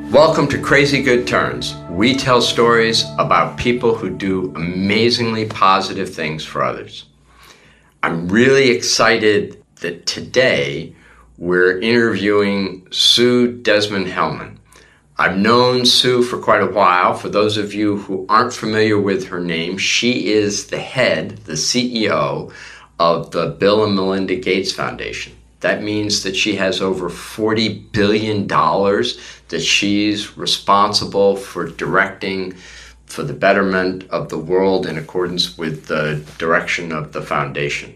Welcome to Crazy Good Turns. We tell stories about people who do amazingly positive things for others. I'm really excited that today we're interviewing Sue Desmond-Hellmann. I've known Sue for quite a while. For those of you who aren't familiar with her name, she is the CEO of the Bill and Melinda Gates Foundation. That means that she has over $40 billion that she's responsible for directing for the betterment of the world in accordance with the direction of the foundation.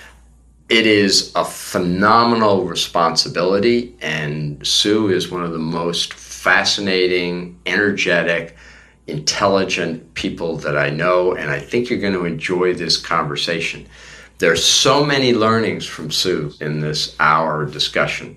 It is a phenomenal responsibility, and Sue is one of the most fascinating, energetic, intelligent people that I know, and I think you're going to enjoy this conversation. There's so many learnings from Sue in this hour discussion.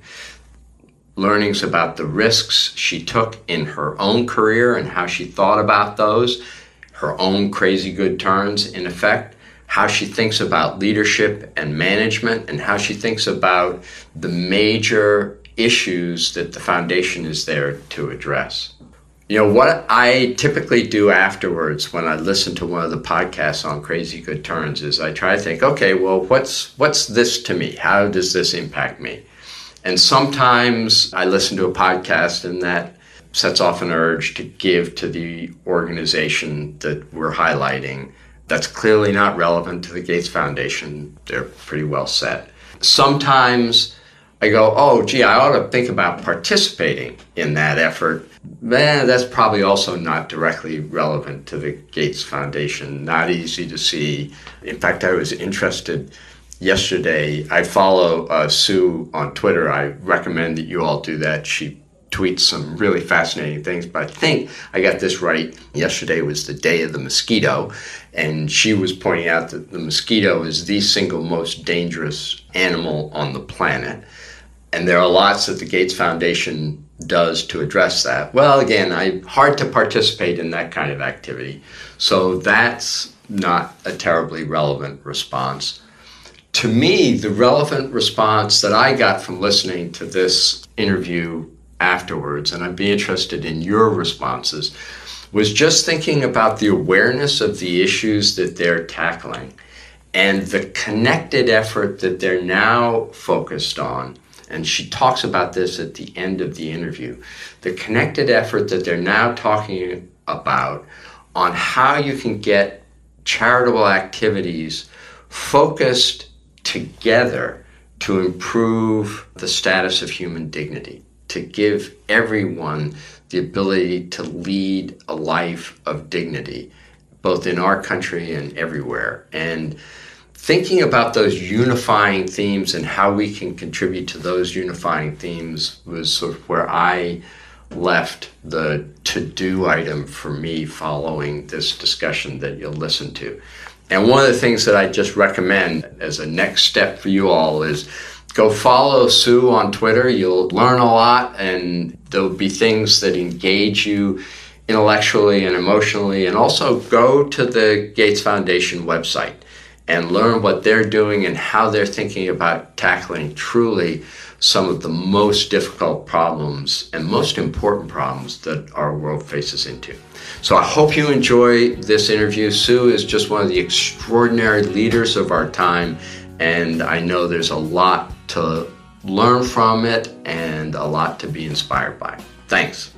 Learnings about the risks she took in her own career and how she thought about those, her own crazy good turns in effect, how she thinks about leadership and management, and how she thinks about the major issues that the foundation is there to address. You know, what I typically do afterwards when I listen to one of the podcasts on Crazy Good Turns is I try to think, okay, well, what's this to me? How does this impact me? And sometimes I listen to a podcast and that sets off an urge to give to the organization that we're highlighting. That's clearly not relevant to the Gates Foundation. They're pretty well set. Sometimes I go, oh, gee, I ought to think about participating in that effort. That's probably also not directly relevant to the Gates Foundation. Not easy to see. In fact, I was interested yesterday. I follow Sue on Twitter. I recommend that you all do that. She tweets some really fascinating things, but I think I got this right. Yesterday was the day of the mosquito, and she was pointing out that the mosquito is the single most dangerous animal on the planet. And there are lots that the Gates Foundation does to address that. Well, again, hard to participate in that kind of activity. So that's not a terribly relevant response. To me, the relevant response that I got from listening to this interview afterwards, and I'd be interested in your responses, was just thinking about the awareness of the issues that they're tackling and the connected effort that they're now focused on. And she talks about this at the end of the interview, the connected effort that they're now talking about on how you can get charitable activities focused together to improve the status of human dignity, to give everyone the ability to lead a life of dignity, both in our country and everywhere. And thinking about those unifying themes and how we can contribute to those unifying themes was sort of where I left the to-do item for me following this discussion that you'll listen to. And one of the things that I just recommend as a next step for you all is go follow Sue on Twitter. You'll learn a lot, and there'll be things that engage you intellectually and emotionally. And also go to the Gates Foundation website and learn what they're doing and how they're thinking about tackling truly some of the most difficult problems and most important problems that our world faces into. So I hope you enjoy this interview. Sue is just one of the extraordinary leaders of our time, and I know there's a lot to learn from it and a lot to be inspired by. Thanks.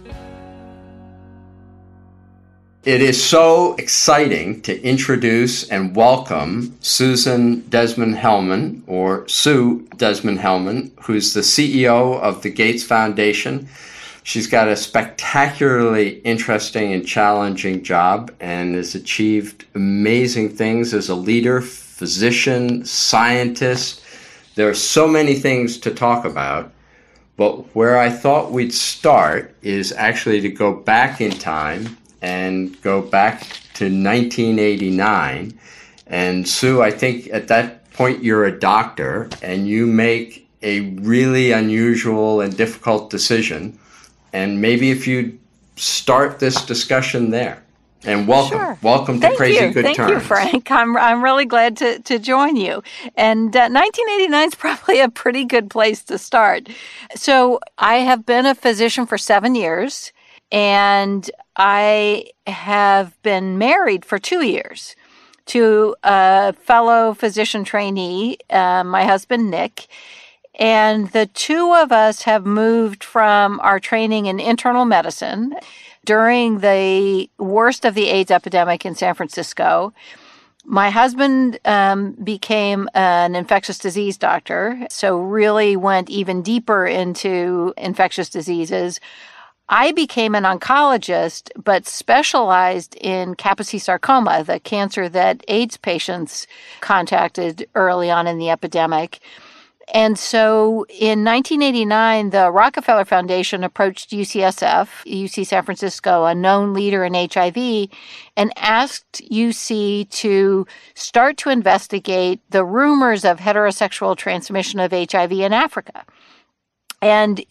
It is so exciting to introduce and welcome Susan Desmond-Hellmann, or Sue Desmond-Hellmann, who's the CEO of the Gates Foundation. She's got a spectacularly interesting and challenging job and has achieved amazing things as a leader, physician, scientist. There are so many things to talk about, but where I thought we'd start is actually to go back in time and go back to 1989. And Sue, I think at that point you're a doctor and you make a really unusual and difficult decision. And maybe if you start this discussion there. And welcome. Sure. Welcome to Crazy Good Turns. Thank you, Frank. I'm really glad to join you. And 1989 is probably a pretty good place to start. So I have been a physician for 7 years. And I have been married for 2 years to a fellow physician trainee, my husband, Nick. And the two of us have moved from our training in internal medicine during the worst of the AIDS epidemic in San Francisco. My husband became an infectious disease doctor, so really went even deeper into infectious diseases. I became an oncologist, but specialized in Kaposi sarcoma, the cancer that AIDS patients contacted early on in the epidemic. And so in 1989, the Rockefeller Foundation approached UCSF, UC San Francisco, a known leader in HIV, and asked UC to start to investigate the rumors of heterosexual transmission of HIV in Africa. And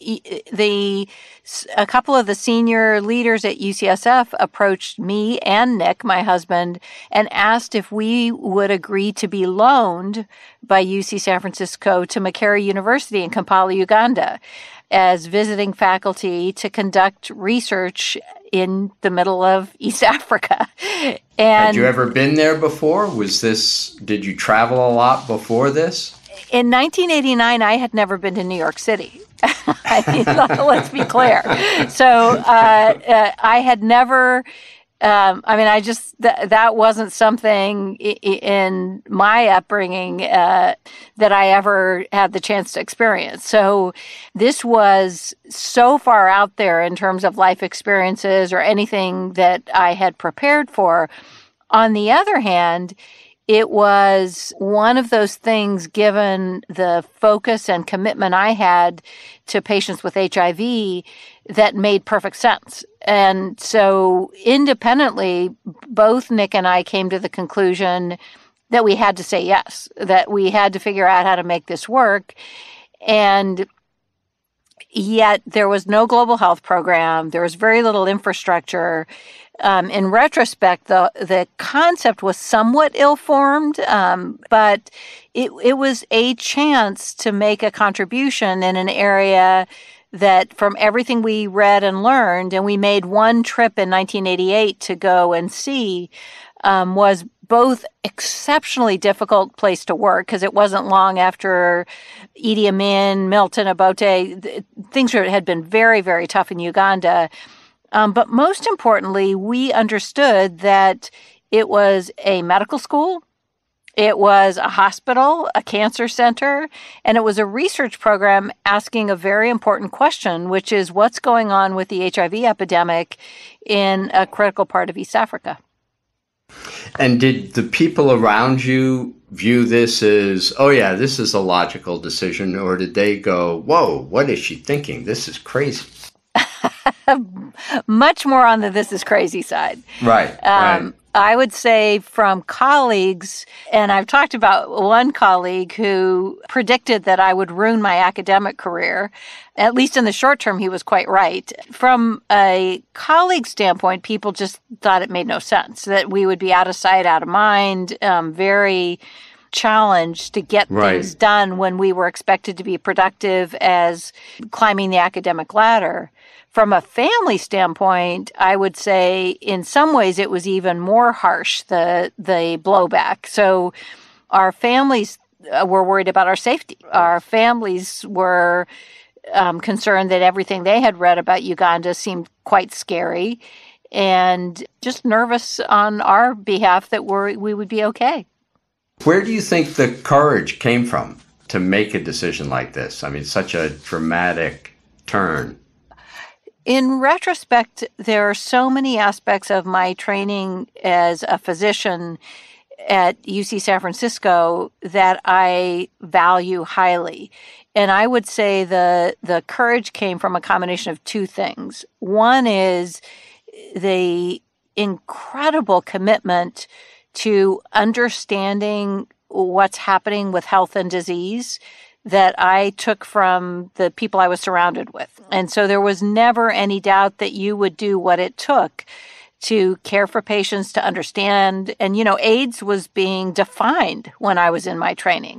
a couple of the senior leaders at UCSF approached me and Nick, my husband, and asked if we would agree to be loaned by UC San Francisco to Makerere University in Kampala, Uganda, as visiting faculty to conduct research in the middle of East Africa. And had you ever been there before? Did you travel a lot before this? In 1989, I had never been to New York City. Let's be clear. So I had never, that wasn't something in my upbringing that I ever had the chance to experience. So this was so far out there in terms of life experiences or anything that I had prepared for. On the other hand, it was one of those things, given the focus and commitment I had to patients with HIV, that made perfect sense. And so independently, both Nick and I came to the conclusion that we had to say yes, that we had to figure out how to make this work. And yet there was no global health program. There was very little infrastructure. In retrospect, the concept was somewhat ill-formed, but it was a chance to make a contribution in an area that, from everything we read and learned, and we made one trip in 1988 to go and see, was both exceptionally difficult place to work, because it wasn't long after Idi Amin, Milton Obote, things had been very, very tough in Uganda. But most importantly, we understood that it was a medical school, it was a hospital, a cancer center, and it was a research program asking a very important question, which is what's going on with the HIV epidemic in a critical part of East Africa. And did the people around you view this as, oh yeah, this is a logical decision, or did they go, whoa, what is she thinking? This is crazy? Much more on the this is crazy side. Right. I would say from colleagues, and I've talked about one colleague who predicted that I would ruin my academic career. At least in the short term, he was quite right. From a colleague standpoint, people just thought it made no sense, that we would be out of sight, out of mind, very challenged to get things done when we were expected to be productive as climbing the academic ladder. From a family standpoint, I would say in some ways it was even more harsh, the blowback. So our families were worried about our safety. Our families were concerned that everything they had read about Uganda seemed quite scary, and just nervous on our behalf that we would be okay. Where do you think the courage came from to make a decision like this? I mean, such a dramatic turn. In retrospect, there are so many aspects of my training as a physician at UC San Francisco that I value highly. And I would say the courage came from a combination of two things. One is the incredible commitment to understanding what's happening with health and disease that I took from the people I was surrounded with. And so there was never any doubt that you would do what it took to care for patients, to understand. And, AIDS was being defined when I was in my training.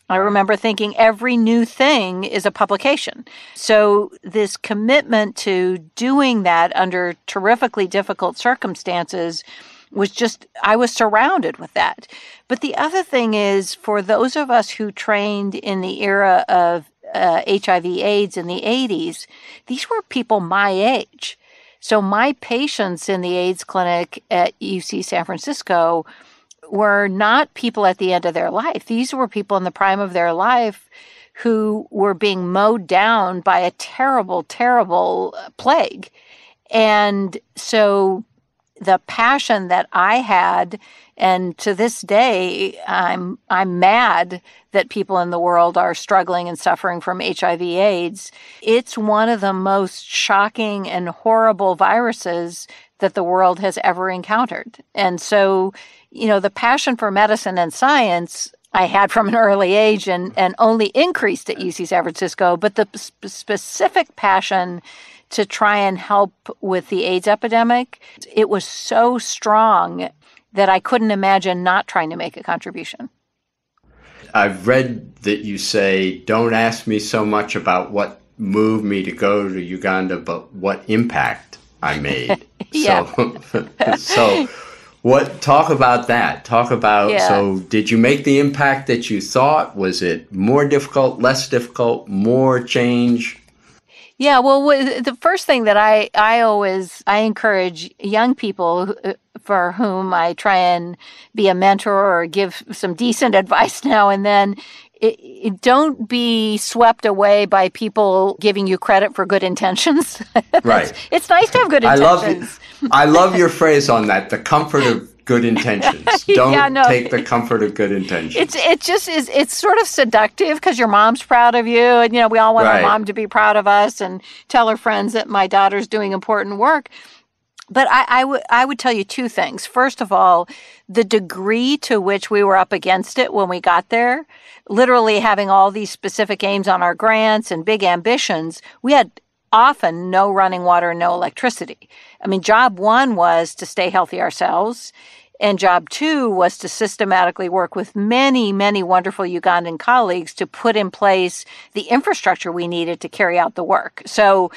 I remember thinking every new thing is a publication. So this commitment to doing that under terrifically difficult circumstances was just, I was surrounded with that. But the other thing is, for those of us who trained in the era of HIV/AIDS in the 80s, these were people my age. So my patients in the AIDS clinic at UC San Francisco were not people at the end of their life. These were people in the prime of their life who were being mowed down by a terrible, terrible plague. And so the passion that I had, and to this day, I'm mad that people in the world are struggling and suffering from HIV/AIDS. It's one of the most shocking and horrible viruses that the world has ever encountered. And so, the passion for medicine and science I had from an early age and only increased at UC San Francisco, but the specific passion to try and help with the AIDS epidemic, it was so strong that I couldn't imagine not trying to make a contribution. I've read that you say, don't ask me so much about what moved me to go to Uganda, but what impact I made. Yeah. Talk about that. So did you make the impact that you thought? Was it more difficult, less difficult, more change? Yeah, well, the first thing that I encourage young people for whom I try and be a mentor or give some decent advice now and then, don't be swept away by people giving you credit for good intentions. Right. It's nice to have good intentions. I love your phrase on that, the comfort of good intentions. Don't take the comfort of good intentions. It's sort of seductive because your mom's proud of you, and we all want our mom to be proud of us and tell her friends that my daughter's doing important work. But I would tell you two things. First of all, the degree to which we were up against it when we got there, literally having all these specific aims on our grants and big ambitions, we had often no running water and no electricity. I mean, job one was to stay healthy ourselves. And job two was to systematically work with many, many wonderful Ugandan colleagues to put in place the infrastructure we needed to carry out the work. So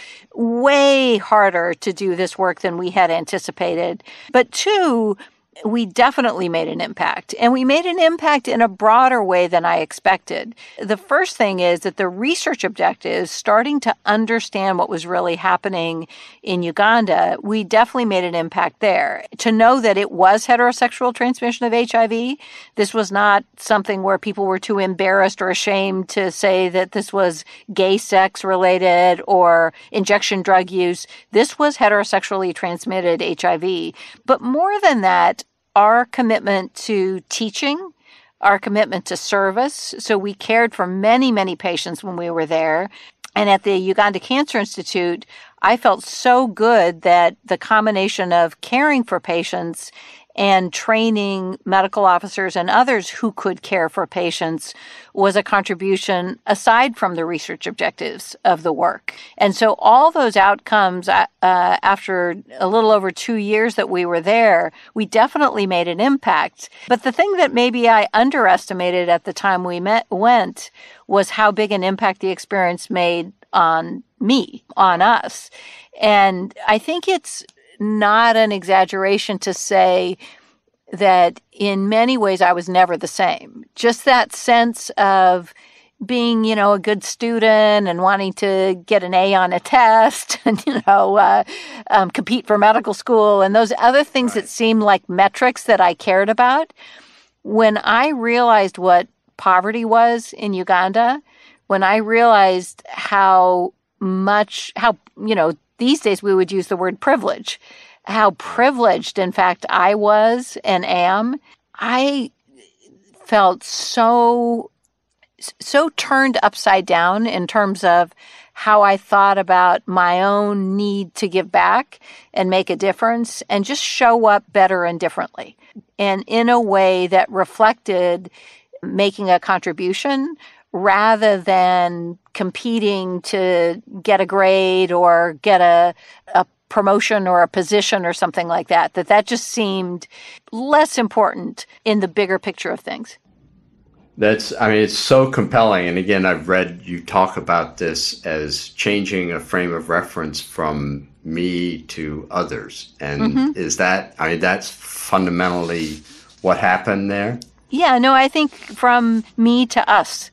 way harder to do this work than we had anticipated. But two, we definitely made an impact. And we made an impact in a broader way than I expected. The first thing is that the research objectives, starting to understand what was really happening in Uganda, we definitely made an impact there. To know that it was heterosexual transmission of HIV, this was not something where people were too embarrassed or ashamed to say that this was gay sex related or injection drug use. This was heterosexually transmitted HIV. But more than that, our commitment to teaching, our commitment to service. So we cared for many, many patients when we were there. And at the Uganda Cancer Institute, I felt so good that the combination of caring for patients and training medical officers and others who could care for patients was a contribution aside from the research objectives of the work. And so all those outcomes, after a little over 2 years that we were there, we definitely made an impact. But the thing that maybe I underestimated at the time we went was how big an impact the experience made on me, on us. And I think it's not an exaggeration to say that in many ways I was never the same. Just that sense of being, a good student and wanting to get an A on a test and, compete for medical school and those other things that seemed like metrics that I cared about. When I realized what poverty was in Uganda, when I realized how these days we would use the word privilege, how privileged, in fact, I was and am, I felt so turned upside down in terms of how I thought about my own need to give back and make a difference and just show up better and differently. And in a way that reflected making a contribution rather than competing to get a grade or get a promotion or a position or something like that just seemed less important in the bigger picture of things. It's so compelling. And again, I've read you talk about this as changing a frame of reference from me to others. And that's fundamentally what happened there? Yeah, no, I think from me to us.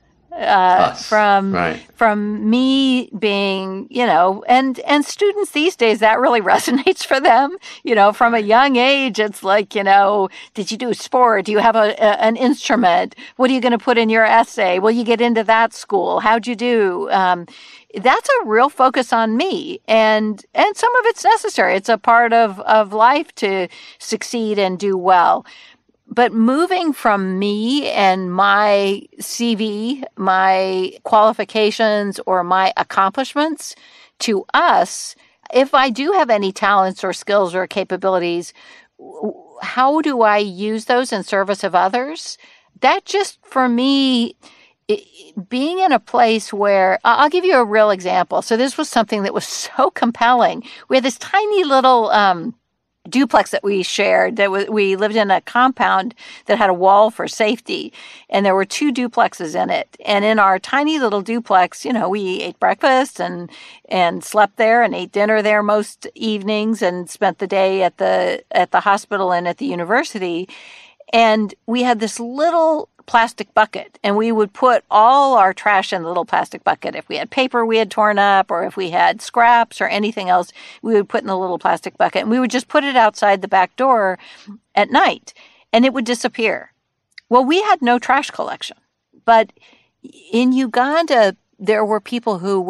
From me being, and students these days, that really resonates for them. From a young age, it's like, did you do sport? Do you have an instrument? What are you going to put in your essay? Will you get into that school? How'd you do? That's a real focus on me. And some of it's necessary. It's a part of life to succeed and do well. But moving from me and my CV, my qualifications, or my accomplishments to us, if I do have any talents or skills or capabilities, how do I use those in service of others? That just, for me, being in a place where, I'll give you a real example. So this was something that was so compelling. We had this tiny little duplex that we shared. We lived in a compound that had a wall for safety, and there were 2 duplexes in it. And in our tiny little duplex, we ate breakfast and slept there and ate dinner there most evenings and spent the day at the hospital and at the university. And we had this little plastic bucket, and we would put all our trash in the little plastic bucket. If we had paper we had torn up, or if we had scraps or anything else, we would put in the little plastic bucket, and we would just put it outside the back door at night, and it would disappear. Well, we had no trash collection, but in Uganda, there were people who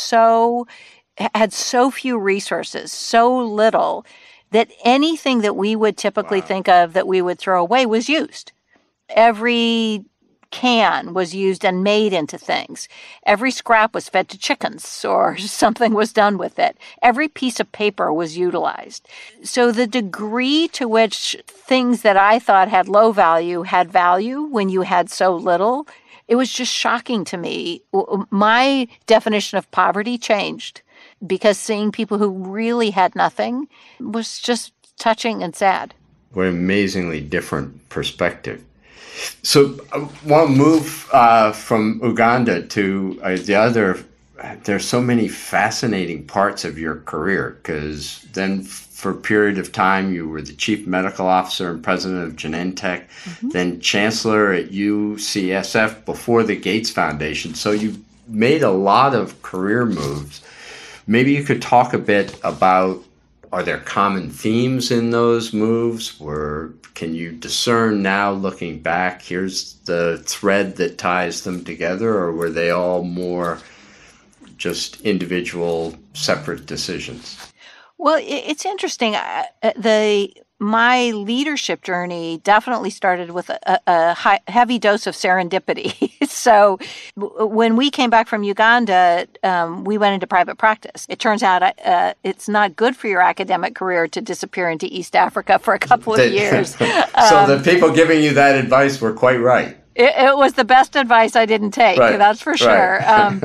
had so few resources, so little, that anything that we would typically think of that we would throw away was used. Every can was used and made into things. Every scrap was fed to chickens, or something was done with it. Every piece of paper was utilized. So the degree to which things that I thought had low value had value when you had so little, it was just shocking to me. My definition of poverty changed, because seeing people who really had nothing was just touching and sad. What an amazingly different perspective. So I want to move from Uganda to the other. There's so many fascinating parts of your career, because then for a period of time you were the chief medical officer and president of Genentech, then chancellor at UCSF before the Gates Foundation. So you made a lot of career moves. Maybe you could talk a bit about, are there common themes in those moves? Can you discern now, looking back, here's the thread that ties them together, or were they all more just individual, separate decisions? Well, it's interesting. My leadership journey definitely started with a heavy dose of serendipity. So when we came back from Uganda, we went into private practice. It turns out it's not good for your academic career to disappear into East Africa for a couple of years. So the people giving you that advice were quite right. It was the best advice I didn't take, that's for sure.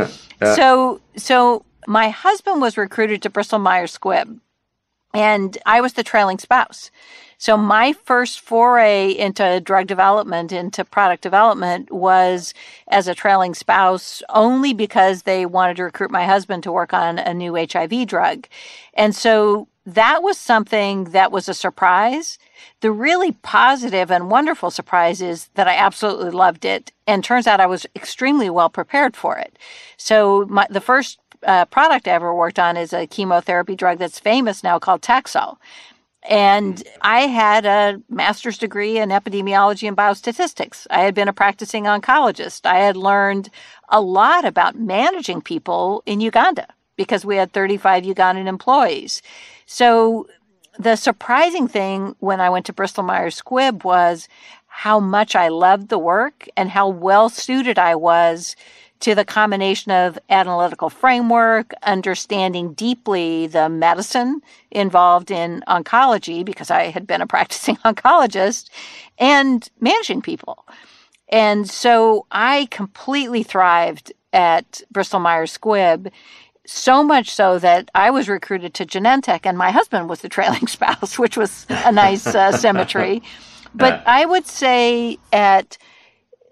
So my husband was recruited to Bristol Myers Squibb, and I was the trailing spouse. So my first foray into drug development, into product development, was as a trailing spouse, only because they wanted to recruit my husband to work on a new HIV drug. And so that was something that was a surprise. The really positive and wonderful surprise is that I absolutely loved it. And turns out I was extremely well prepared for it. So the first product I ever worked on is a chemotherapy drug that's famous now called Taxol. And I had a master's degree in epidemiology and biostatistics. I had been a practicing oncologist. I had learned a lot about managing people in Uganda because we had 35 Ugandan employees. So the surprising thing when I went to Bristol Myers Squibb was how much I loved the work and how well suited I was to the combination of analytical framework, understanding deeply the medicine involved in oncology, because I had been a practicing oncologist, and managing people. And so I completely thrived at Bristol Myers Squibb, so much so that I was recruited to Genentech, and my husband was the trailing spouse, which was a nice symmetry. But I would say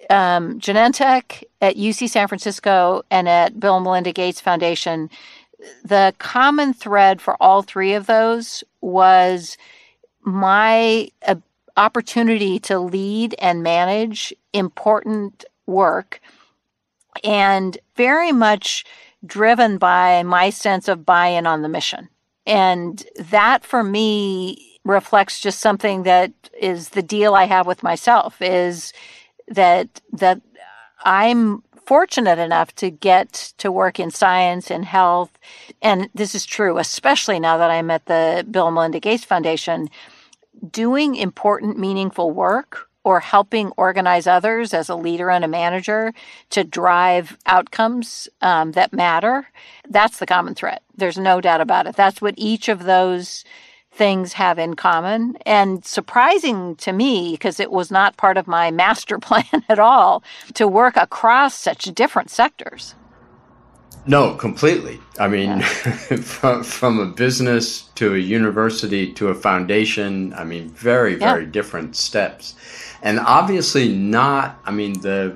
Genentech, at UC San Francisco, and at Bill and Melinda Gates Foundation, the common thread for all three of those was my opportunity to lead and manage important work, and very much driven by my sense of buy-in on the mission. And that, for me, reflects just something that is the deal I have with myself, is that I'm fortunate enough to get to work in science and health. And this is true, especially now that I'm at the Bill and Melinda Gates Foundation, doing important, meaningful work or helping organize others as a leader and a manager to drive outcomes that matter. That's the common thread. There's no doubt about it. That's what each of those things have in common. And surprising to me, because it was not part of my master plan at all, to work across such different sectors. No, completely. I mean, from a business to a university to a foundation, I mean, very, very different steps. And obviously not, I mean,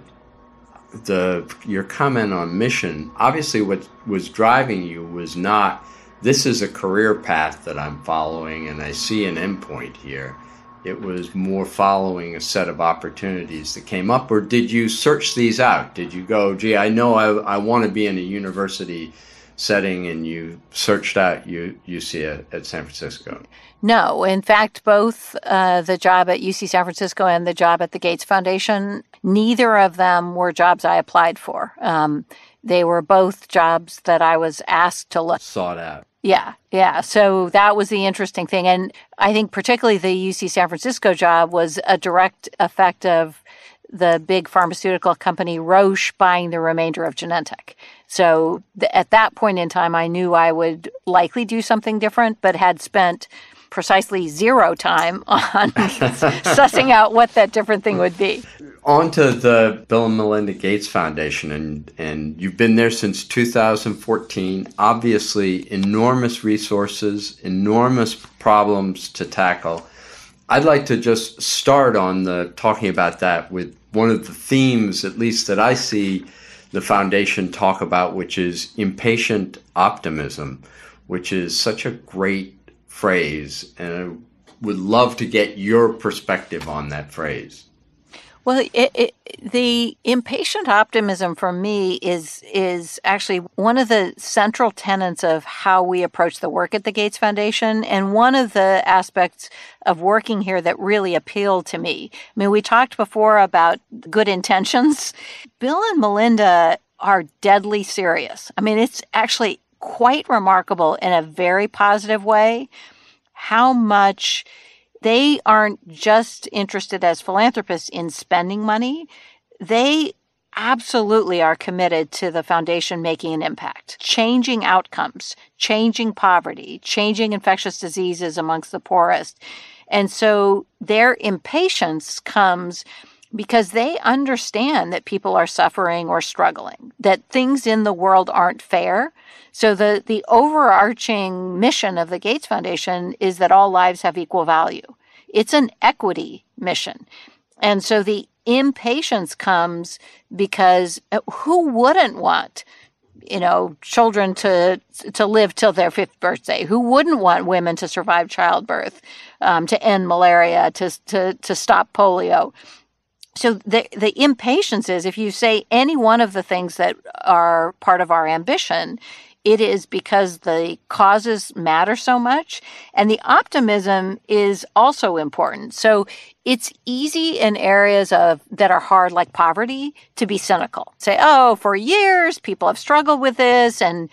your comment on mission, obviously what was driving you was not, this is a career path that I'm following and I see an endpoint here. It was more following a set of opportunities that came up. Or did you search these out? Did you go, gee, I know I want to be in a university setting, and you searched out UC at San Francisco? No. In fact, both the job at UC San Francisco and the job at the Gates Foundation, neither of them were jobs I applied for. They were both jobs that I was asked to look. Sought out. Yeah. So that was the interesting thing. And I think particularly the UC San Francisco job was a direct effect of the big pharmaceutical company Roche buying the remainder of Genentech. So at that point in time, I knew I would likely do something different, but had spent precisely zero time on sussing out what that different thing would be. On to the Bill and Melinda Gates Foundation, and you've been there since 2014. Obviously, enormous resources, enormous problems to tackle. I'd like to just start on talking about that with one of the themes, at least that I see the foundation talk about, which is impatient optimism, which is such a great phrase, and I would love to get your perspective on that phrase. Well, the impatient optimism for me is actually one of the central tenets of how we approach the work at the Gates Foundation, and one of the aspects of working here that really appealed to me. I mean, we talked before about good intentions. Bill and Melinda are deadly serious. I mean, it's actually quite remarkable in a very positive way how much they aren't just interested as philanthropists in spending money. They absolutely are committed to the foundation making an impact, changing outcomes, changing poverty, changing infectious diseases amongst the poorest. And so their impatience comes because they understand that people are suffering or struggling, that things in the world aren't fair. So the overarching mission of the Gates Foundation is that all lives have equal value. It's an equity mission. And so the impatience comes because who wouldn't want, children to live till their 5th birthday? Who wouldn't want women to survive childbirth, to end malaria, to stop polio? So the impatience is, if you say any one of the things that are part of our ambition, it is because the causes matter so much, and the optimism is also important. So it's easy in areas that are hard, like poverty, to be cynical. Say, for years people have struggled with this, and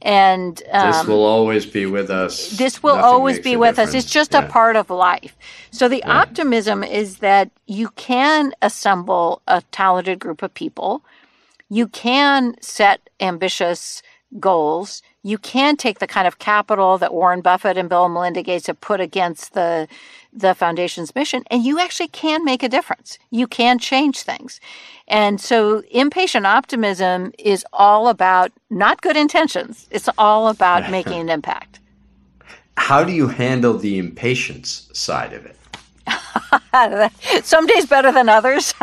this will always be with us. This will always be with us. It's just a part of life. So the optimism is that you can assemble a talented group of people. You can set ambitious goals. You can take the kind of capital that Warren Buffett and Bill and Melinda Gates have put against the foundation's mission, and you actually can make a difference. You can change things. And so impatient optimism is all about not good intentions. It's all about making an impact. How do you handle the impatience side of it? Some days better than others.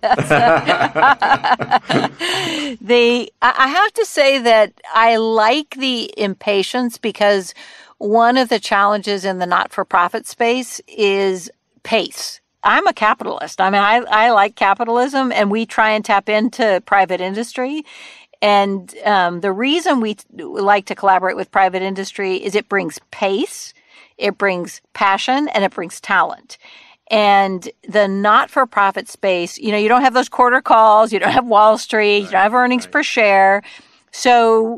I have to say that I like the impatience because one of the challenges in the not-for-profit space is pace. I'm a capitalist. I mean, I like capitalism, and we try and tap into private industry. And the reason we like to collaborate with private industry is it brings pace, it brings passion, and it brings talent. And the not-for-profit space, you don't have those quarter calls, you don't have Wall Street, you don't have earnings per share. So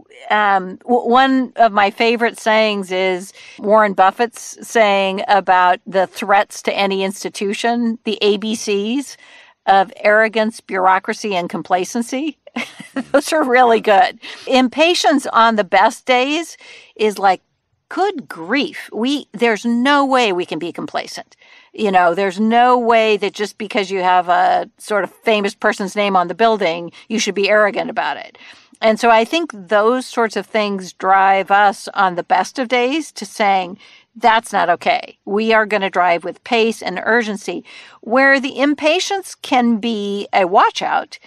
one of my favorite sayings is Warren Buffett's saying about the threats to any institution, the ABCs of arrogance, bureaucracy, and complacency. Those are really good. Impatience on the best days is like, good grief. There's no way we can be complacent. There's no way that just because you have a sort of famous person's name on the building, you should be arrogant about it. And so I think those sorts of things drive us on the best of days to saying, that's not okay. We are going to drive with pace and urgency. Where the impatience can be a watch out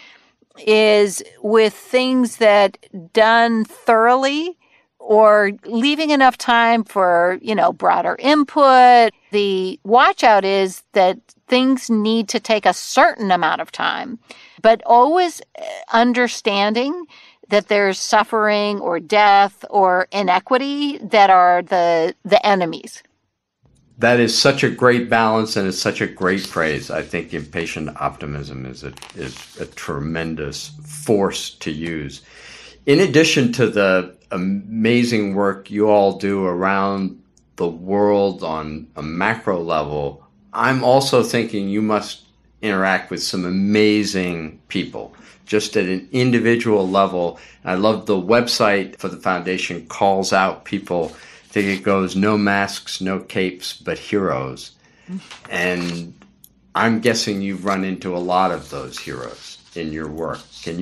is with things that done thoroughly or leaving enough time for, broader input. The watch out is that things need to take a certain amount of time, but always understanding that there's suffering or death or inequity that are the enemies. That is such a great balance, and it's such a great phrase. I think impatient optimism is a tremendous force to use. In addition to the amazing work you all do around the world on a macro level, I'm also thinking you must interact with some amazing people, just at an individual level. I love the website for the foundation calls out people. I think it goes, no masks, no capes, but heroes. And I'm guessing you've run into a lot of those heroes in your work.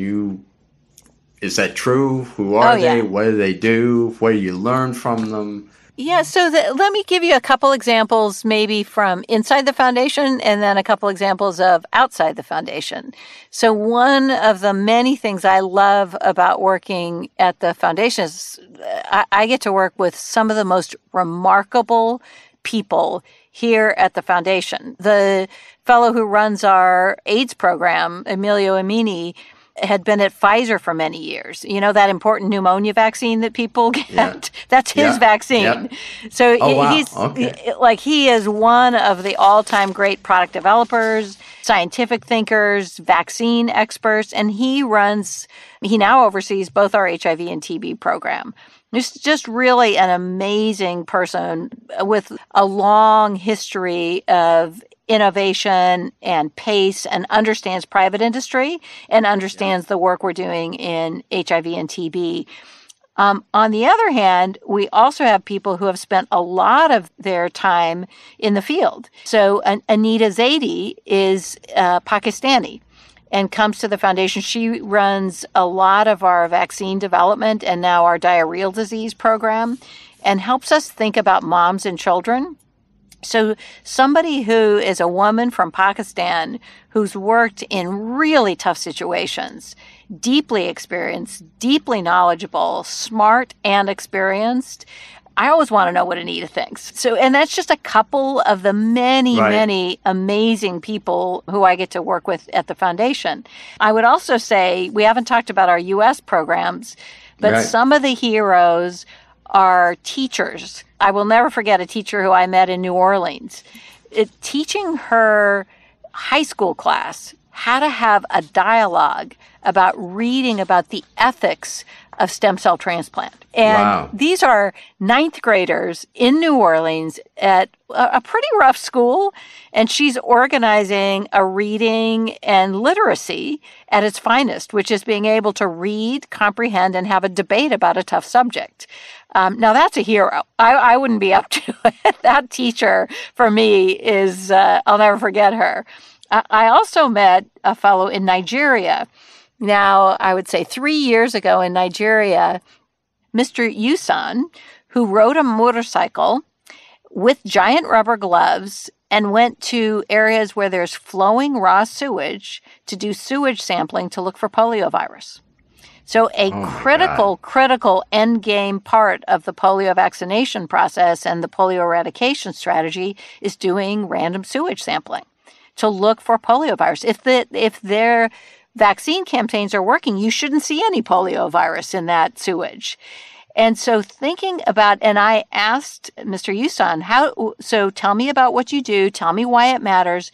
Is that true? Who are they? What do they do? What do you learn from them? Yeah, so let me give you a couple examples maybe from inside the foundation and then a couple examples of outside the foundation. So one of the many things I love about working at the foundation is I get to work with some of the most remarkable people here at the foundation. The fellow who runs our AIDS program, Emilio Emini, had been at Pfizer for many years. That important pneumonia vaccine that people get? Yeah. That's his vaccine. Yep. So he is one of the all-time great product developers, scientific thinkers, vaccine experts, and he now oversees both our HIV and TB program. He's just really an amazing person with a long history of innovation and pace, and understands private industry and understands the work we're doing in HIV and TB. On the other hand, we also have people who have spent a lot of their time in the field. So Anita Zaidi is Pakistani and comes to the foundation. She runs a lot of our vaccine development and now our diarrheal disease program and helps us think about moms and children. So somebody who is a woman from Pakistan who's worked in really tough situations, deeply experienced, deeply knowledgeable, smart and experienced. I always want to know what Anita thinks. So, and that's just a couple of the many amazing people who I get to work with at the foundation. I would also say we haven't talked about our U.S. programs, but some of the heroes are teachers. I will never forget a teacher who I met in New Orleans. Teaching her high school class how to have a dialogue about reading about the ethics of stem cell transplant. And these are ninth graders in New Orleans at a pretty rough school, and she's organizing a reading and literacy at its finest, which is being able to read, comprehend, and have a debate about a tough subject. Now, that's a hero. I wouldn't be up to it. That teacher, for me, is, I'll never forget her. I also met a fellow in Nigeria. Now, I would say 3 years ago in Nigeria, Mr. Yusan, who rode a motorcycle with giant rubber gloves and went to areas where there's flowing raw sewage to do sewage sampling to look for poliovirus. So a critical end game part of the polio vaccination process and the polio eradication strategy is doing random sewage sampling to look for poliovirus. If their vaccine campaigns are working, you shouldn't see any poliovirus in that sewage. And so thinking about, and I asked Mr. Yusan, so tell me about what you do, tell me why it matters.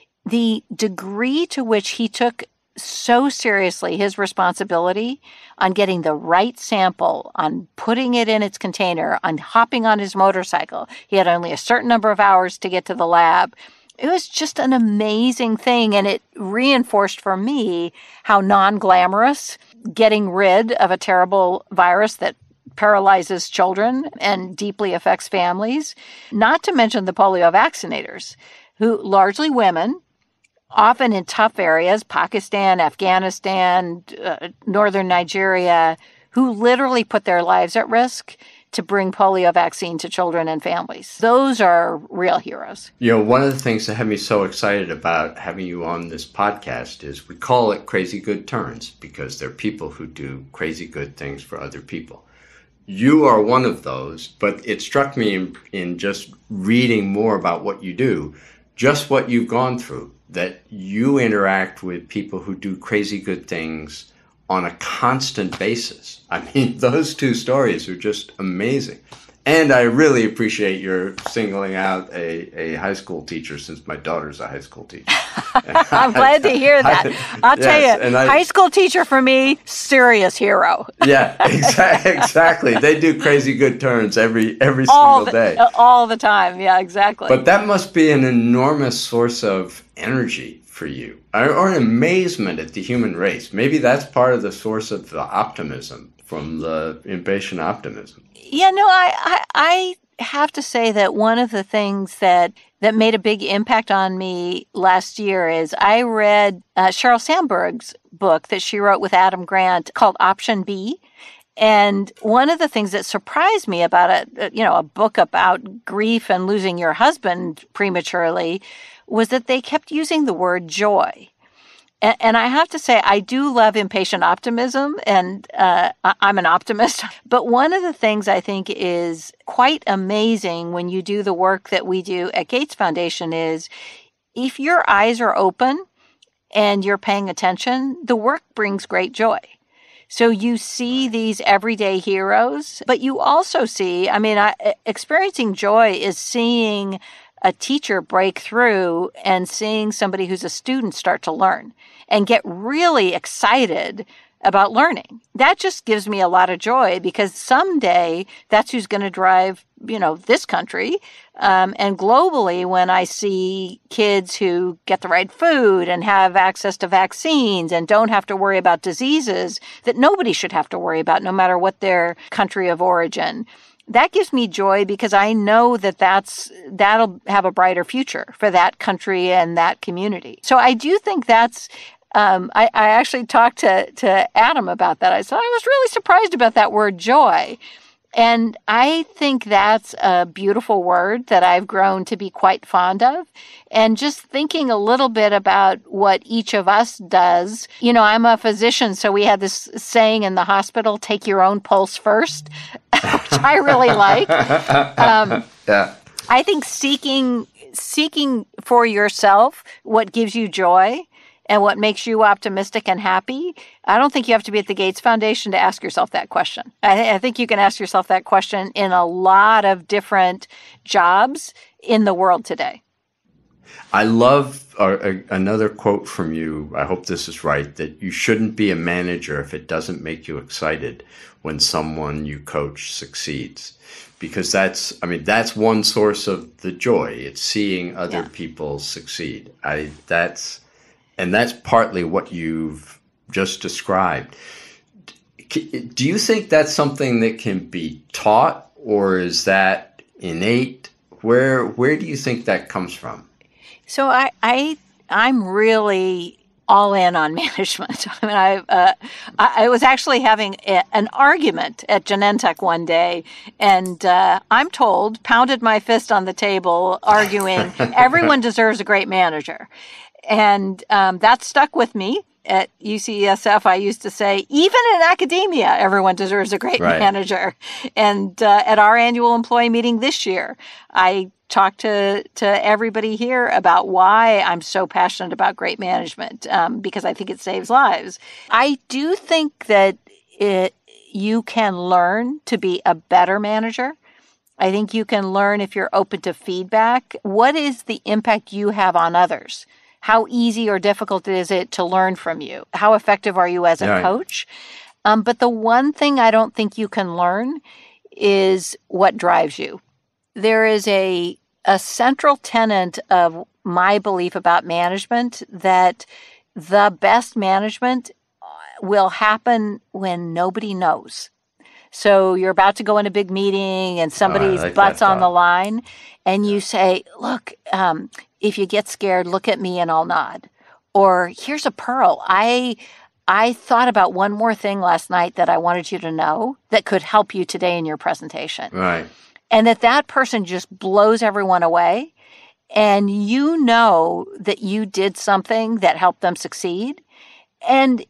The degree to which he took so seriously his responsibility on getting the right sample, on putting it in its container, on hopping on his motorcycle. He had only a certain number of hours to get to the lab. It was just an amazing thing, and it reinforced for me how non-glamorous getting rid of a terrible virus that paralyzes children and deeply affects families, not to mention the polio vaccinators, who largely women, often in tough areas, Pakistan, Afghanistan, northern Nigeria, who literally put their lives at risk to bring polio vaccine to children and families. Those are real heroes. You know, one of the things that had me so excited about having you on this podcast is we call it Crazy Good Turns because they're people who do crazy good things for other people. You are one of those, but it struck me in just reading more about what you do, just what you've gone through, that you interact with people who do crazy good things on a constant basis. I mean, those two stories are just amazing. And I really appreciate your singling out a high school teacher, since my daughter's a high school teacher. I'm glad to hear that. I'll tell you, high school teacher for me, serious hero. Yeah, exactly. They do crazy good turns every single day. All the time, yeah, exactly. But that must be an enormous source of energy for you, or an amazement at the human race. Maybe that's part of the source of the optimism from the impatient optimism. Yeah, no, I have to say that one of the things that made a big impact on me last year is I read Sheryl Sandberg's book that she wrote with Adam Grant called Option B. And one of the things that surprised me about a book about grief and losing your husband prematurely was that they kept using the word joy. And I have to say, I do love impatient optimism, and I'm an optimist. But one of the things I think is quite amazing when you do the work that we do at Gates Foundation is if your eyes are open and you're paying attention, the work brings great joy. So you see these everyday heroes, but you also see, experiencing joy is seeing a teacher break through and seeing somebody who's a student start to learn and get really excited about learning. That just gives me a lot of joy because someday that's who's going to drive, this country. And globally, when I see kids who get the right food and have access to vaccines and don't have to worry about diseases that nobody should have to worry about, no matter what their country of origin, that gives me joy because I know that'll have a brighter future for that country and that community. So I do think that's, I actually talked to Adam about that. I said, I was really surprised about that word joy. And I think that's a beautiful word that I've grown to be quite fond of. And just thinking a little bit about what each of us does. I'm a physician, so we had this saying in the hospital, take your own pulse first, which I really like. Yeah. I think seeking for yourself what gives you joy and what makes you optimistic and happy, I don't think you have to be at the Gates Foundation to ask yourself that question. I think you can ask yourself that question in a lot of different jobs in the world today. I love another quote from you. I hope this is right, that you shouldn't be a manager if it doesn't make you excited when someone you coach succeeds. Because that's one source of the joy. It's seeing other people succeed. And that's partly what you've just described. Do you think that's something that can be taught, or is that innate? Where do you think that comes from? So I'm really all in on management. I mean, I was actually having an argument at Genentech one day, and I'm told, pounded my fist on the table, arguing, everyone deserves a great manager. And that stuck with me. At UCSF, I used to say, even in academia, everyone deserves a great manager. And at our annual employee meeting this year, I talked to everybody here about why I'm so passionate about great management, because I think it saves lives. I do think that you can learn to be a better manager. I think you can learn if you're open to feedback. What is the impact you have on others? How easy or difficult is it to learn from you? How effective are you as a coach? But the one thing I don't think you can learn is what drives you. There is a central tenet of my belief about management that the best management will happen when nobody knows. So you're about to go in a big meeting and somebody's butt's on the line, and you say, look, if you get scared, look at me and I'll nod. Or here's a pearl. I thought about one more thing last night that I wanted you to know that could help you today in your presentation. Right. And that person just blows everyone away. And you know that you did something that helped them succeed. And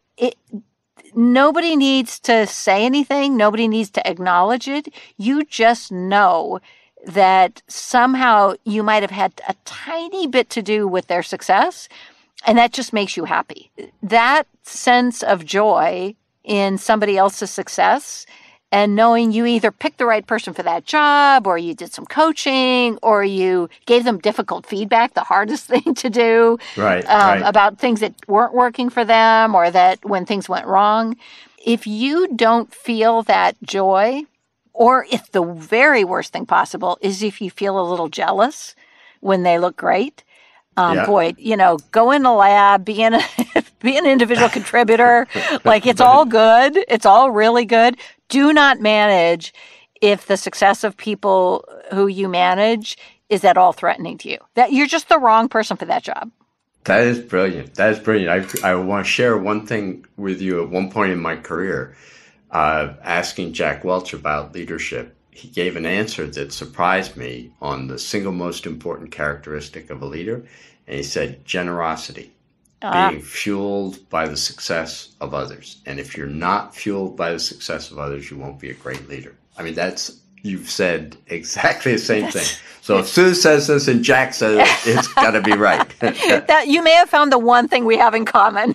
nobody needs to say anything. Nobody needs to acknowledge it. You just know that somehow you might have had a tiny bit to do with their success, and that just makes you happy. That sense of joy in somebody else's success, and knowing you either picked the right person for that job, or you did some coaching, or you gave them difficult feedback, the hardest thing to do, about things that weren't working for them, or that when things went wrong. If you don't feel that joy, or if the very worst thing possible is if you feel a little jealous when they look great, boy, go in the lab, be an individual contributor. Like, it's all good. It's all really good. Do not manage if the success of people who you manage is at all threatening to you. That you're just the wrong person for that job. That is brilliant. I want to share one thing with you. At one point in my career, asking Jack Welch about leadership, he gave an answer that surprised me on the single most important characteristic of a leader. And he said, generosity, being fueled by the success of others. And if you're not fueled by the success of others, you won't be a great leader. I mean, you've said exactly the same thing. So if Sue says this and Jack says it, it's got to be right. That you may have found the one thing we have in common.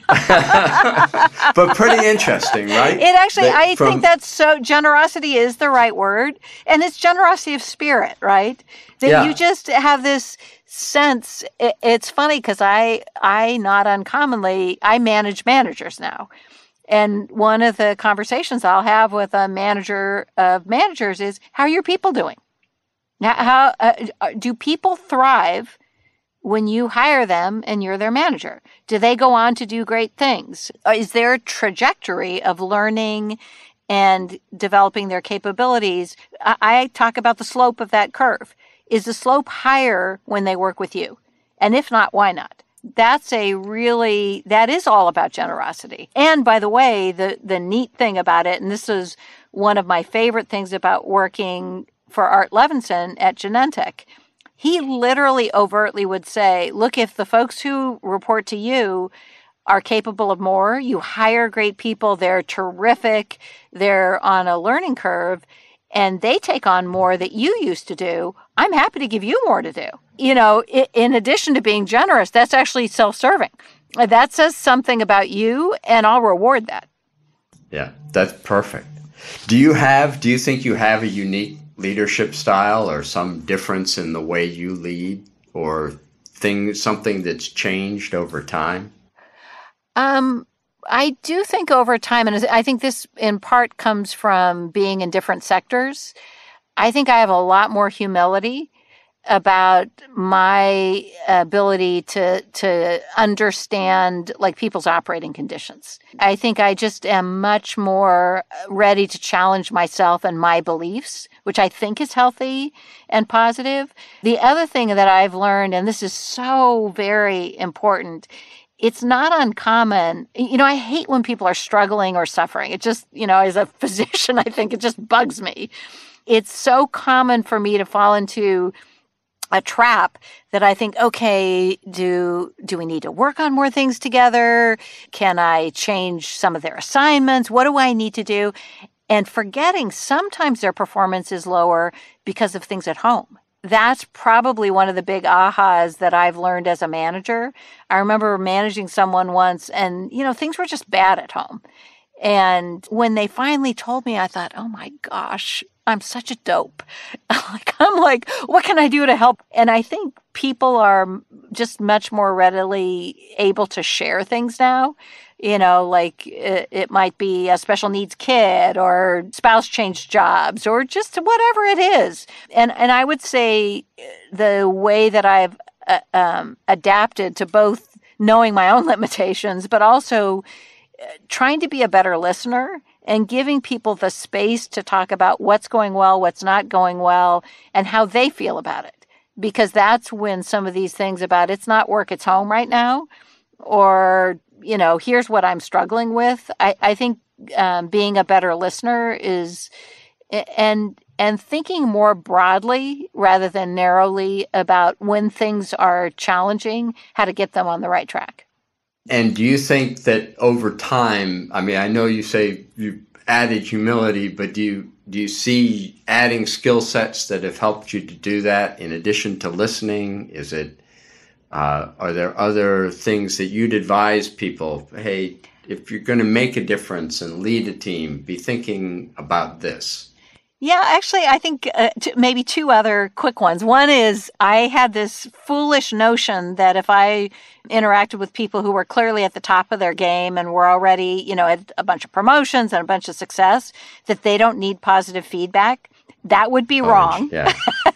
But pretty interesting, right? It actually, I think that's so, generosity is the right word. And it's generosity of spirit, right? That you just have this sense. It's funny because I not uncommonly, I manage managers now. And one of the conversations I'll have with a manager of managers is, how are your people doing? How do people thrive when you hire them and you're their manager? Do they go on to do great things? Is there a trajectory of learning and developing their capabilities? I talk about the slope of that curve. Is the slope higher when they work with you? And if not, why not? That is all about generosity. And by the way, the neat thing about it, and this is one of my favorite things about working for Art Levinson at Genentech, he literally overtly would say, look, if the folks who report to you are capable of more, you hire great people, they're terrific, they're on a learning curve, and they take on more that you used to do, I'm happy to give you more to do. In addition to being generous, that's actually self-serving. That says something about you, and I'll reward that. Yeah, that's perfect. Do you think you have a unique leadership style, or some difference in the way you lead, or something that's changed over time? I do think over time, and I think this in part comes from being in different sectors, I think I have a lot more humility about my ability to understand like people's operating conditions. I think I just am much more ready to challenge myself and my beliefs, which I think is healthy and positive. The other thing that I've learned, and this is so very important, it's not uncommon. I hate when people are struggling or suffering. It just, as a physician, I think it just bugs me. It's so common for me to fall into a trap that I think, okay, do we need to work on more things together? Can I change some of their assignments? What do I need to do? And forgetting sometimes their performance is lower because of things at home. That's probably one of the big ahas that I've learned as a manager. I remember managing someone once and, things were just bad at home. And when they finally told me, I thought, oh my gosh, I'm such a dope. I'm like, what can I do to help? And I think people are just much more readily able to share things now. Like it might be a special needs kid or spouse changed jobs or just whatever it is. And I would say the way that I've adapted to both knowing my own limitations, but also trying to be a better listener and giving people the space to talk about what's going well, what's not going well, and how they feel about it. Because that's when some of these things about it's not work, it's home right now, or, here's what I'm struggling with. I think being a better listener is, and thinking more broadly rather than narrowly about when things are challenging, how to get them on the right track. And do you think that over time, I mean, I know you say you added humility, but do you see adding skill sets that have helped you to do that in addition to listening? Is it, are there other things that you'd advise people? Hey, if you're going to make a difference and lead a team, be thinking about this. Yeah, actually, I think maybe two other quick ones. One is I had this foolish notion that if I interacted with people who were clearly at the top of their game and were already, had a bunch of promotions and a bunch of success, that they don't need positive feedback. That would be wrong. Yeah.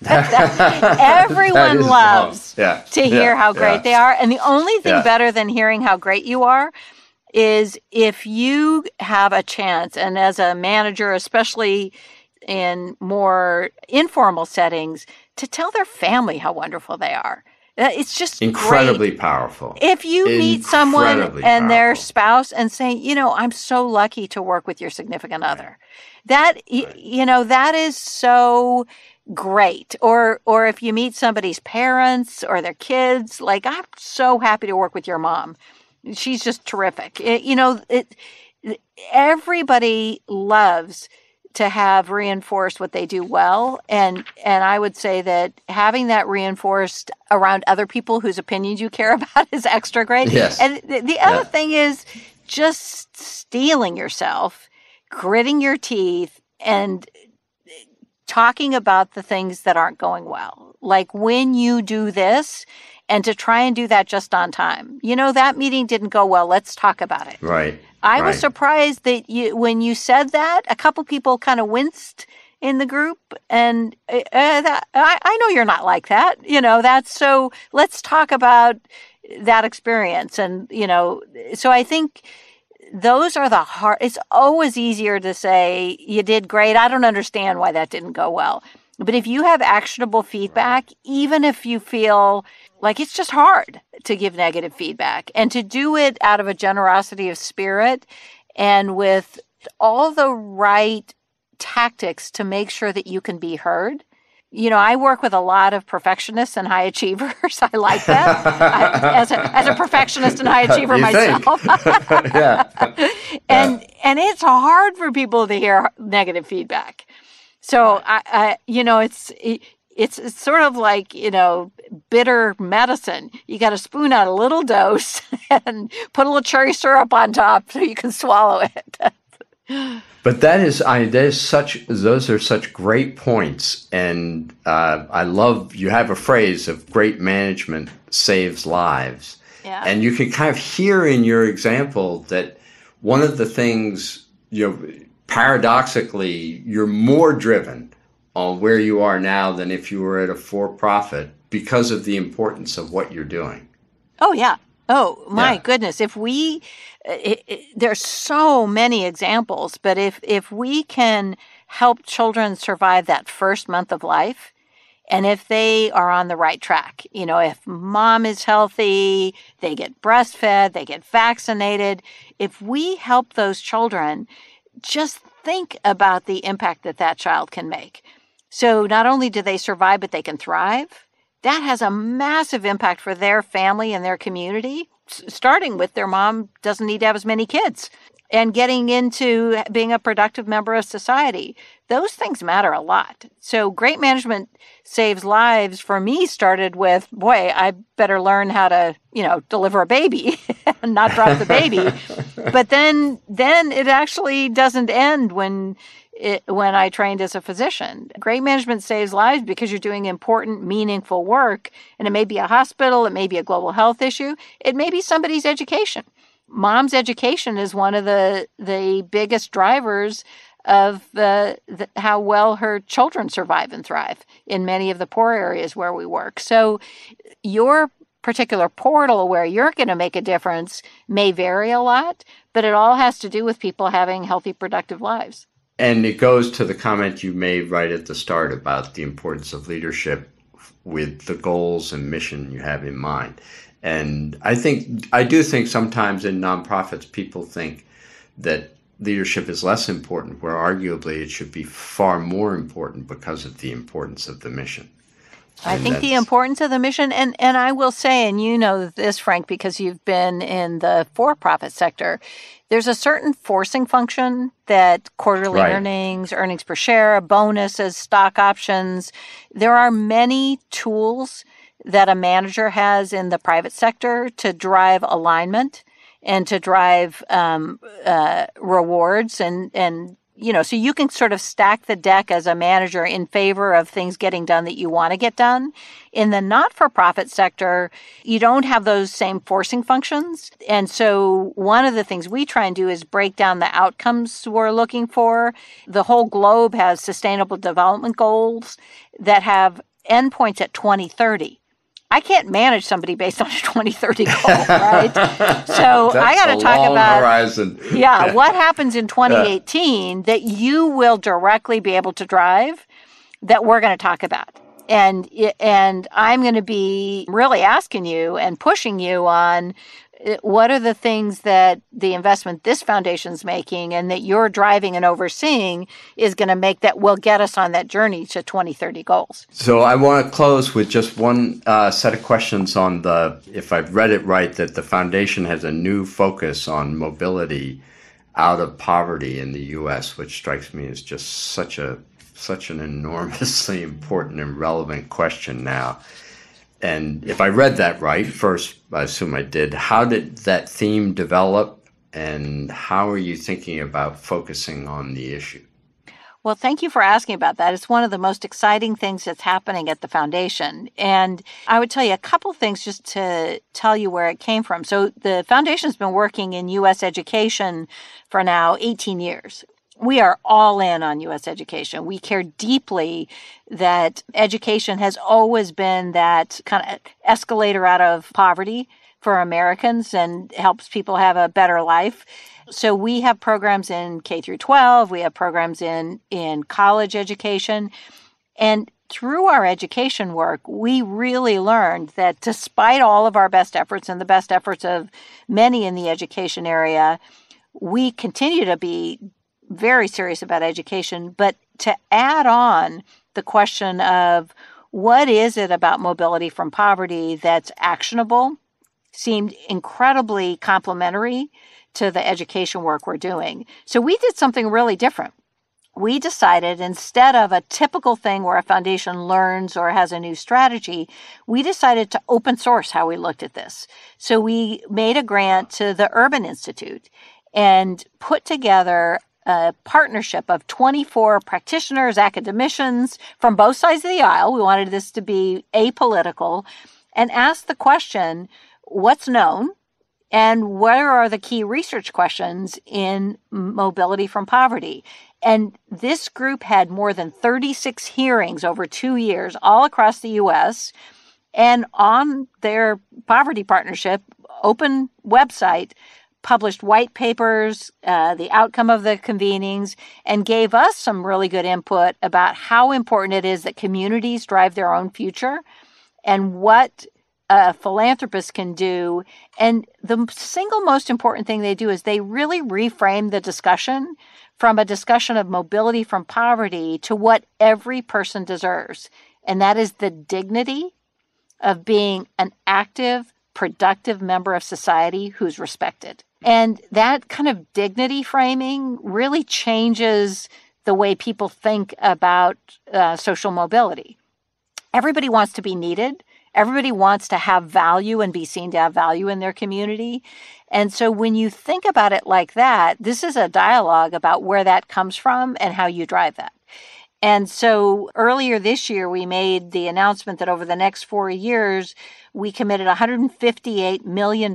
Everyone loves to hear how great they are. And the only thing better than hearing how great you are is if you have a chance, and as a manager, especially in more informal settings, to tell their family how wonderful they are. It's just incredibly great. Powerful. If you meet someone and their spouse and say, I'm so lucky to work with your significant other. That, that is so great. Or if you meet somebody's parents or their kids, like, I'm so happy to work with your mom. She's just terrific. Everybody loves to have reinforced what they do well. And I would say that having that reinforced around other people whose opinions you care about is extra great. Yes. And the other thing is just steeling yourself, gritting your teeth, and talking about the things that aren't going well. Like when you do this, and to try and do that just on time. That meeting didn't go well. Let's talk about it. Right. I was surprised that when you said that, a couple people kind of winced in the group. And I know you're not like that. That's so let's talk about that experience. And, so I think those are the hard. It's always easier to say you did great. I don't understand why that didn't go well. But if you have actionable feedback, even if you feel like it's just hard to give negative feedback, and to do it out of a generosity of spirit and with all the right tactics to make sure that you can be heard. I work with a lot of perfectionists and high achievers. I like that. As a perfectionist and high achiever myself. And it's hard for people to hear negative feedback. So it's sort of like, bitter medicine. You got to spoon out a little dose and put a little cherry syrup on top so you can swallow it. But those are such great points. And I love, you have a phrase of great management saves lives. Yeah. And you can kind of hear in your example that one of the things, paradoxically, you're more driven on where you are now than if you were at a for-profit because of the importance of what you're doing. Oh, yeah. Oh, my goodness. If we, there's so many examples, but if we can help children survive that first month of life and if they are on the right track. If mom is healthy, they get breastfed, they get vaccinated. If we help those children, just think about the impact that child can make. So not only do they survive, but they can thrive. That has a massive impact for their family and their community, starting with their mom doesn't need to have as many kids and getting into being a productive member of society. Those things matter a lot. So Great Management Saves Lives for me started with, boy, I better learn how to, deliver a baby and not drop the baby. But then it actually doesn't end when I trained as a physician. Great management saves lives because you're doing important, meaningful work. And it may be a hospital, it may be a global health issue, it may be somebody's education. Mom's education is one of the biggest drivers of how well her children survive and thrive in many of the poor areas where we work. So your particular portal where you're going to make a difference may vary a lot, but it all has to do with people having healthy, productive lives. And it goes to the comment you made right at the start about the importance of leadership with the goals and mission you have in mind. And I do think sometimes in nonprofits, people think that leadership is less important, where arguably it should be far more important because of the importance of the mission. I think the importance of the mission, and I will say, and you know this, Frank, because you've been in the for-profit sector, there's a certain forcing function that quarterly earnings per share, bonuses, stock options, there are many tools that a manager has in the private sector to drive alignment and to drive rewards and so you can sort of stack the deck as a manager in favor of things getting done that you want to get done. In the not-for-profit sector, you don't have those same forcing functions. And so one of the things we try and do is break down the outcomes we're looking for. The whole globe has sustainable development goals that have endpoints at 2030. I can't manage somebody based on a 2030 goal, right? So I got to talk about horizon. What happens in 2018 that you will directly be able to drive that we're going to talk about. And I'm going to be really asking you and pushing you on what are the things that the investment this foundation's making and that you're driving and overseeing is going to make that will get us on that journey to 2030 goals. So I want to close with just one set of questions on if I've read it right, that the foundation has a new focus on mobility out of poverty in the U.S., which strikes me as just such an enormously important and relevant question now. And if I read that right, first, I assume I did, how did that theme develop and how are you thinking about focusing on the issue? Well, thank you for asking about that. It's one of the most exciting things that's happening at the foundation. And I would tell you a couple things just to tell you where it came from. So the foundation's been working in U.S. education for now 18 years. We are all in on U.S. education. We care deeply that education has always been that kind of escalator out of poverty for Americans and helps people have a better life. So we have programs in K through 12. We have programs in college education. And through our education work, we really learned that despite all of our best efforts and the best efforts of many in the education area, we continue to be very serious about education, but to add on the question of what is it about mobility from poverty that's actionable seemed incredibly complementary to the education work we're doing. So we did something really different. We decided instead of a typical thing where a foundation learns or has a new strategy, we decided to open source how we looked at this. So we made a grant to the Urban Institute and put together a partnership of 24 practitioners, academicians from both sides of the aisle. We wanted this to be apolitical and asked the question, what's known and where are the key research questions in mobility from poverty? And this group had more than 36 hearings over 2 years all across the U.S. And on their Poverty Partnership open website, published white papers, the outcome of the convenings, and gave us some really good input about how important it is that communities drive their own future and what philanthropists can do. And the single most important thing they do is they really reframe the discussion from a discussion of mobility from poverty to what every person deserves. And that is the dignity of being an active, productive member of society who's respected. And that kind of dignity framing really changes the way people think about social mobility. Everybody wants to be needed. Everybody wants to have value and be seen to have value in their community. And so when you think about it like that, this is a dialogue about where that comes from and how you drive that. And so earlier this year, we made the announcement that over the next 4 years, we committed $158 million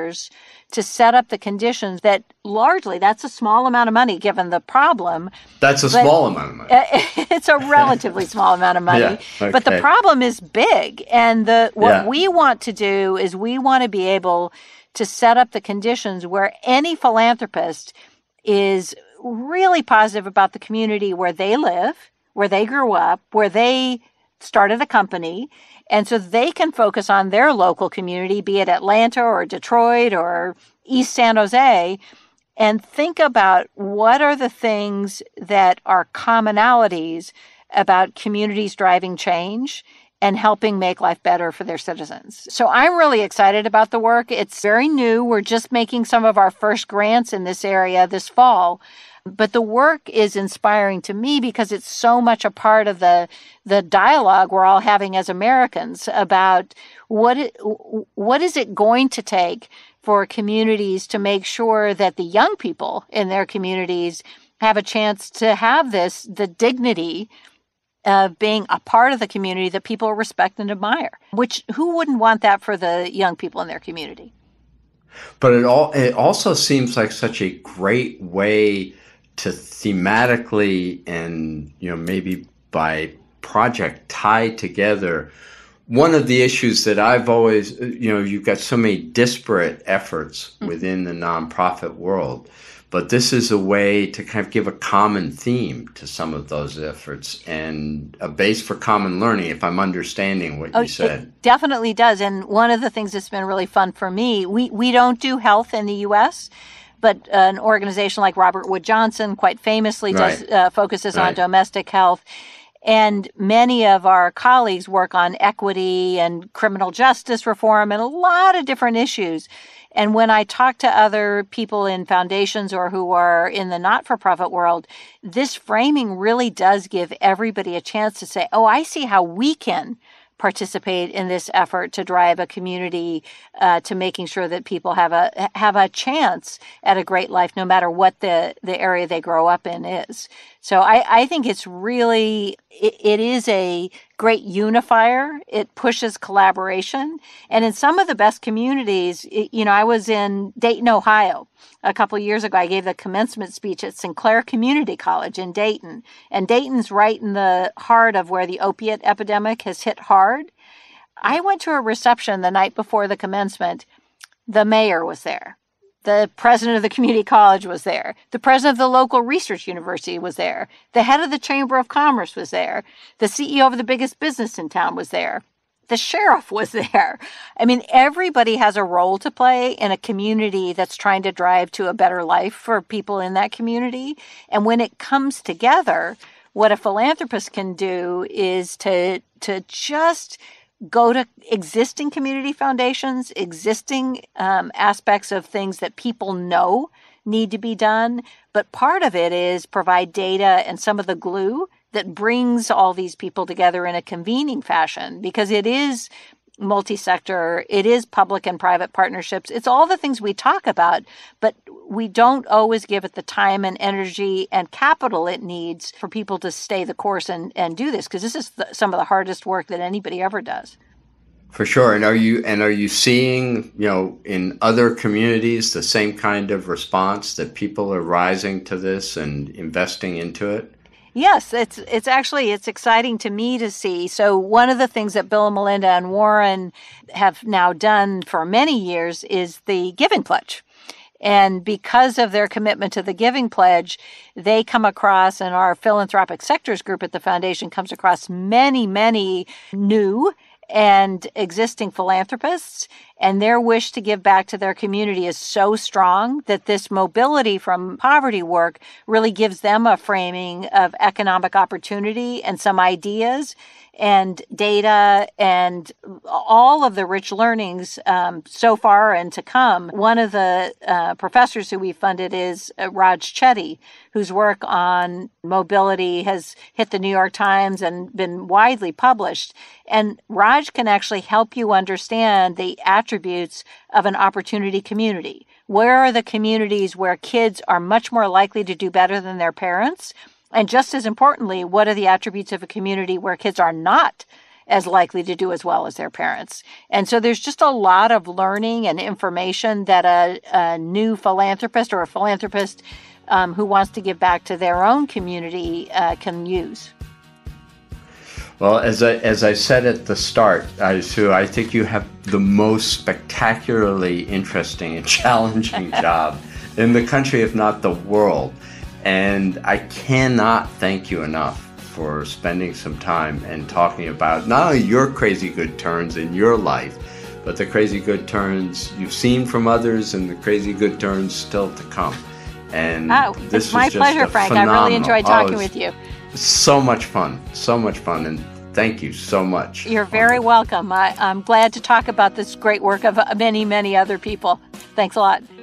to set up the conditions that largely, that's a small amount of money given the problem. That's a small amount of money. It's a relatively small amount of money. Yeah, okay. But the problem is big. And what we want to do is we want to be able to set up the conditions where any philanthropist is really positive about the community where they live, where they grew up, where they started a company. And so they can focus on their local community, be it Atlanta or Detroit or East San Jose, and think about what are the things that are commonalities about communities driving change and helping make life better for their citizens. So I'm really excited about the work. It's very new. We're just making some of our first grants in this area this fall. But the work is inspiring to me because it's so much a part of the dialogue we're all having as Americans about what is it going to take for communities to make sure that the young people in their communities have a chance to have the dignity of being a part of the community that people respect and admire, which who wouldn't want that for the young people in their community? But it also seems like such a great way to thematically and maybe by project tie together one of the issues that I've always you've got so many disparate efforts within the nonprofit world, but this is a way to kind of give a common theme to some of those efforts and a base for common learning, if I'm understanding what you said. It definitely does. And one of the things that's been really fun for me, we don't do health in the U.S., but an organization like Robert Wood Johnson quite famously focuses on domestic health. And many of our colleagues work on equity and criminal justice reform and a lot of different issues. And when I talk to other people in foundations or who are in the not-for-profit world, this framing really does give everybody a chance to say, oh, I see how we can participate in this effort to drive a community to making sure that people have a chance at a great life, no matter what the area they grow up in is. So I think it's really, it is a great unifier. It pushes collaboration. And in some of the best communities, I was in Dayton, Ohio. A couple of years ago, I gave the commencement speech at Sinclair Community College in Dayton. And Dayton's right in the heart of where the opiate epidemic has hit hard. I went to a reception the night before the commencement. The mayor was there. The president of the community college was there. The president of the local research university was there. The head of the Chamber of Commerce was there. The CEO of the biggest business in town was there. The sheriff was there. I mean, everybody has a role to play in a community that's trying to drive to a better life for people in that community. And when it comes together, what a philanthropist can do is to just go to existing community foundations, existing aspects of things that people know need to be done. But part of it is provide data and some of the glue that brings all these people together in a convening fashion, because it is multi-sector, it is public and private partnerships. It's all the things we talk about, but we don't always give it the time and energy and capital it needs for people to stay the course and do this, because this is some of the hardest work that anybody ever does. For sure. And are you seeing, in other communities the same kind of response that people are rising to this and investing into it? Yes, it's exciting to me to see. So one of the things that Bill and Melinda and Warren have now done for many years is the Giving Pledge. And because of their commitment to the Giving Pledge, they come across, and our philanthropic sectors group at the foundation comes across many, many new and existing philanthropists, and their wish to give back to their community is so strong that this mobility from poverty work really gives them a framing of economic opportunity and some ideas and data and all of the rich learnings so far and to come. One of the professors who we funded is Raj Chetty, whose work on mobility has hit the New York Times and been widely published. And Raj can actually help you understand the attributes of an opportunity community. Where are the communities where kids are much more likely to do better than their parents? And just as importantly, what are the attributes of a community where kids are not as likely to do as well as their parents? And so there's just a lot of learning and information that a new philanthropist or a philanthropist who wants to give back to their own community can use. Well, as I said at the start, Sue, I think you have the most spectacularly interesting and challenging job in the country, if not the world. And I cannot thank you enough for spending some time and talking about not only your crazy good turns in your life, but the crazy good turns you've seen from others and the crazy good turns still to come. And this it's my pleasure, Frank. I really enjoyed talking with you. So much fun, and thank you so much. You're very welcome. I'm glad to talk about this great work of many, many other people. Thanks a lot.